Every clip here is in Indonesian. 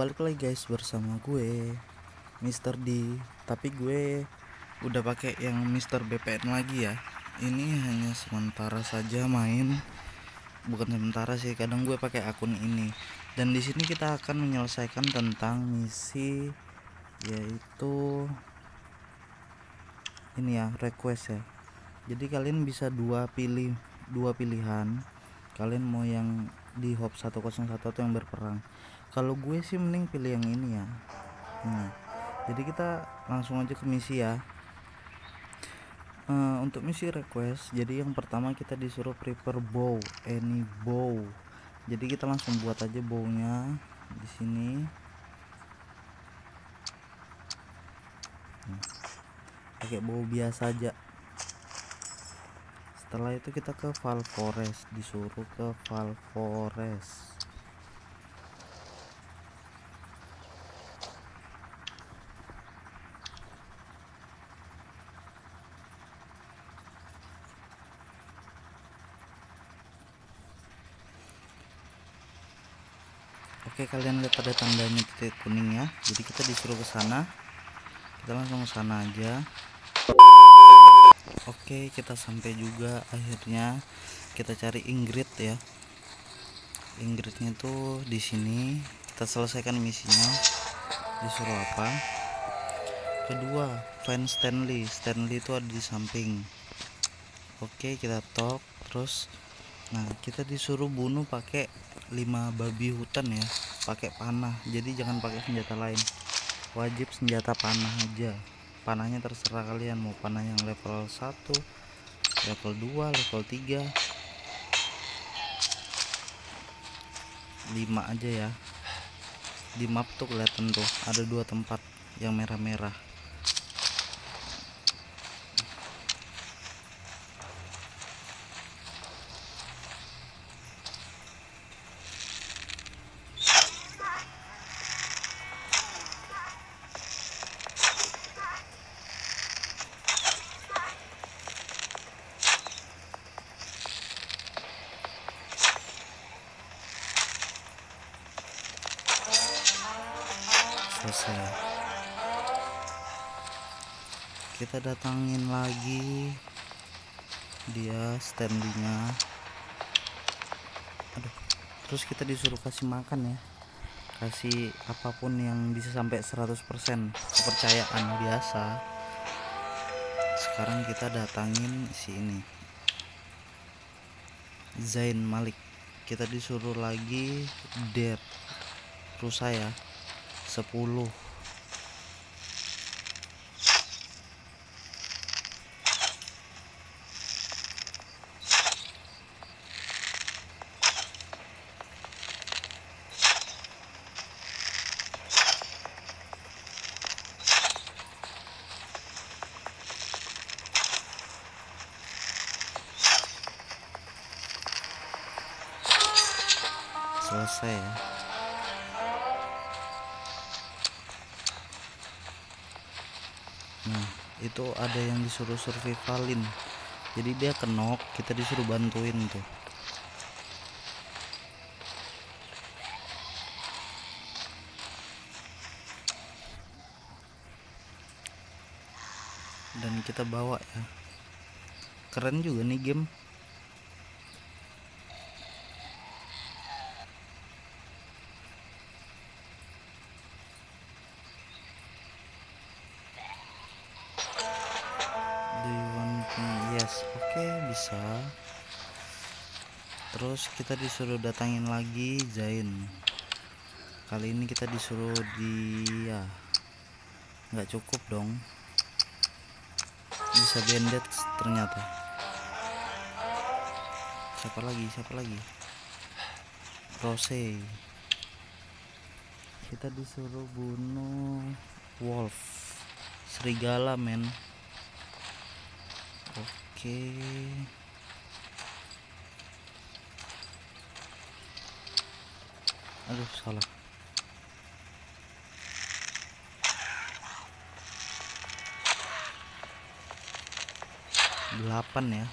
balik lagi guys bersama gue Mr. D. Tapi gue udah pakai yang Mr. BPN lagi ya. Ini hanya sementara saja main, bukan sementara sih, kadang gue pakai akun ini. Dan di sini kita akan menyelesaikan tentang misi, yaitu ini ya, request ya. Jadi kalian bisa dua pilihan. Kalian mau yang di hop 101 atau yang berperang. Kalau gue sih mending pilih yang ini ya. Nah, jadi kita langsung aja ke misi ya. Untuk misi request, jadi yang pertama kita disuruh prepare bow, any bow. Jadi kita langsung buat aja bownya di sini. Pakai bow biasa aja. Setelah itu kita ke Val Forest, disuruh ke Val Forest. Oke, kalian lihat ada tandanya titik kuning ya. Jadi kita disuruh ke sana. Kita langsung ke sana aja. Oke, kita sampai juga akhirnya. Kita cari Ingrid ya. Ingridnya tuh di sini. Kita selesaikan misinya. Disuruh apa? Kedua, find Stanley. Stanley itu ada di samping. Oke, kita talk terus. Nah, kita disuruh bunuh pakai 5 babi hutan ya, pakai panah. Jadi jangan pakai senjata lain, wajib senjata panah aja. Panahnya terserah kalian mau panah yang level 1, level 2, level 3, 5 aja ya. Di map tuh kelihatan tuh ada 2 tempat yang merah-merah. Selesai. Kita datangin lagi dia standingnya. Aduh, terus kita disuruh kasih makan ya, kasih apapun yang bisa sampai 100% kepercayaan biasa. Sekarang kita datangin si ini, Zain Malik. Kita disuruh lagi dead rusa ya, 10. Selesai ya. Nah, itu ada yang disuruh survivalin. Jadi dia kenok, kita disuruh bantuin tuh. Dan kita bawa ya. Keren juga nih game. Do you want me? Yes, oke, bisa. Terus kita disuruh datangin lagi Zain. Kali ini kita disuruh dia. Nggak cukup dong. Bisa bandage ternyata. Siapa lagi? Rose. Kita disuruh bunuh wolf, serigala men. Oke. Aduh, salah. Delapan ya.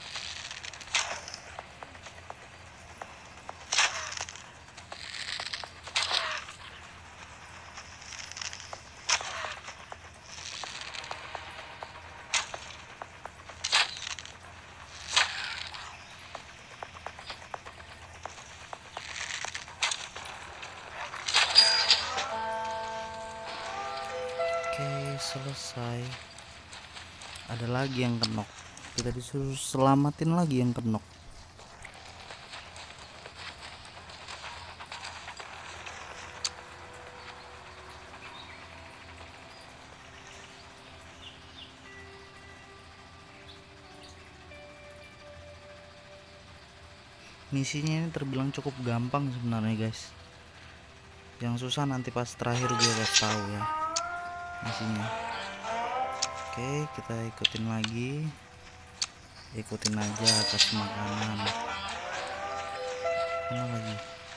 selesai, ada lagi yang kenok. Kita disuruh selamatin lagi yang kenok. Misinya ini terbilang cukup gampang sebenarnya guys. Yang susah nanti pas terakhir gue kasih tahu ya misinya. Oke, kita ikutin lagi. Ikutin aja kasih makanan. Mana lagi?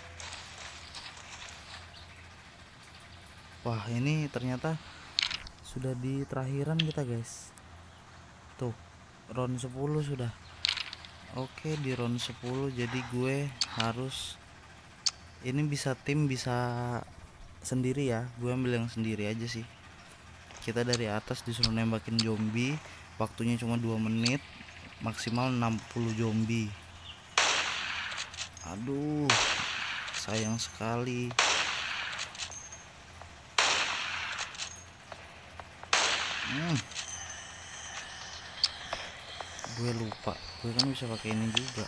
Wah, ini ternyata sudah di terakhiran kita guys. Tuh, round 10 sudah. Oke, di round 10 jadi gue harus, ini bisa tim bisa sendiri ya, gue ambil yang sendiri aja sih. Kita dari atas disuruh nembakin zombie, waktunya cuma 2 menit, maksimal 60 zombie. Aduh, sayang sekali. Gue lupa, gue kan bisa pakai ini juga.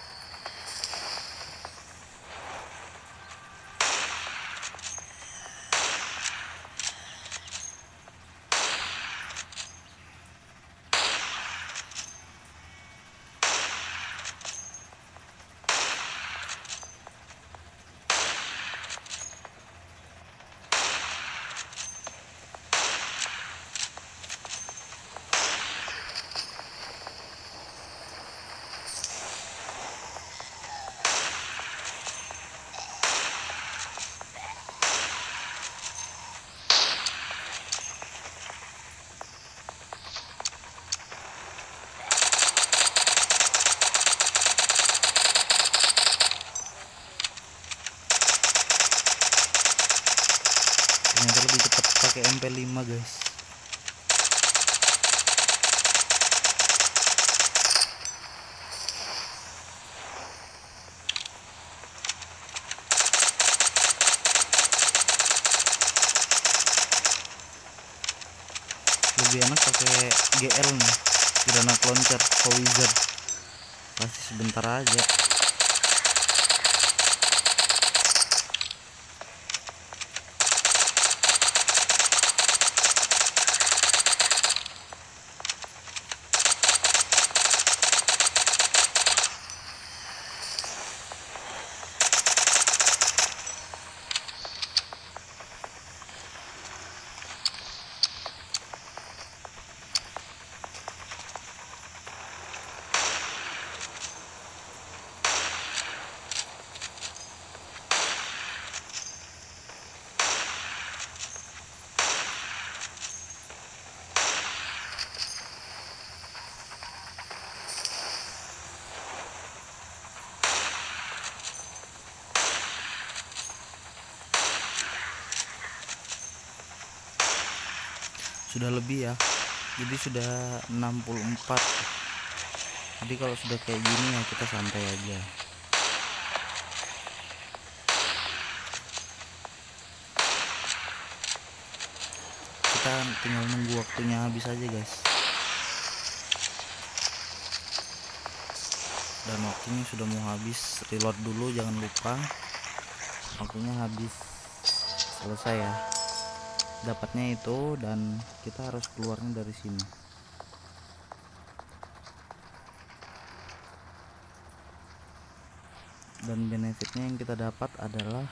Ternyata lebih cepat pakai MP5 guys. Lebih enak pakai GL nih, granat launcher Howitzer, pasti sebentar aja. Sudah lebih ya, jadi sudah 64. Jadi kalau sudah kayak gini ya kita santai aja. Kita tinggal nunggu waktunya habis aja guys. Dan waktunya sudah mau habis, reload dulu jangan lupa. Waktunya habis, selesai ya. Dapatnya itu, dan kita harus keluarnya dari sini. Dan benefitnya yang kita dapat adalah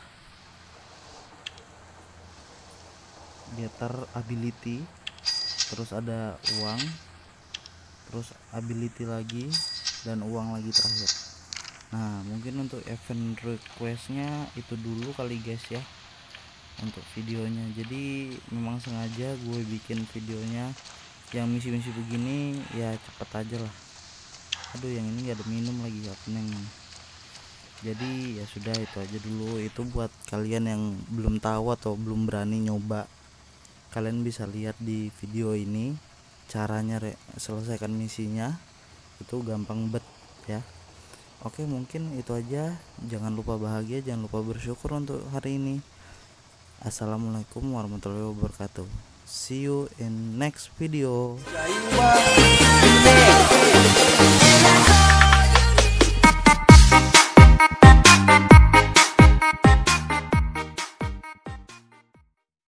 getter ability, terus ada uang, terus ability lagi, dan uang lagi terakhir. Nah, mungkin untuk event requestnya itu dulu kali guys ya untuk videonya. Jadi memang sengaja gue bikin videonya yang misi-misi begini ya cepet aja lah. Aduh, yang ini gak ada minum lagi ya peneng. Jadi ya sudah, itu aja dulu. Itu buat kalian yang belum tahu atau belum berani nyoba, kalian bisa lihat di video ini caranya selesaikan misinya. Itu gampang bet ya. Oke, mungkin itu aja. Jangan lupa bahagia, jangan lupa bersyukur untuk hari ini. Assalamualaikum warahmatullahi wabarakatuh. See you in next video.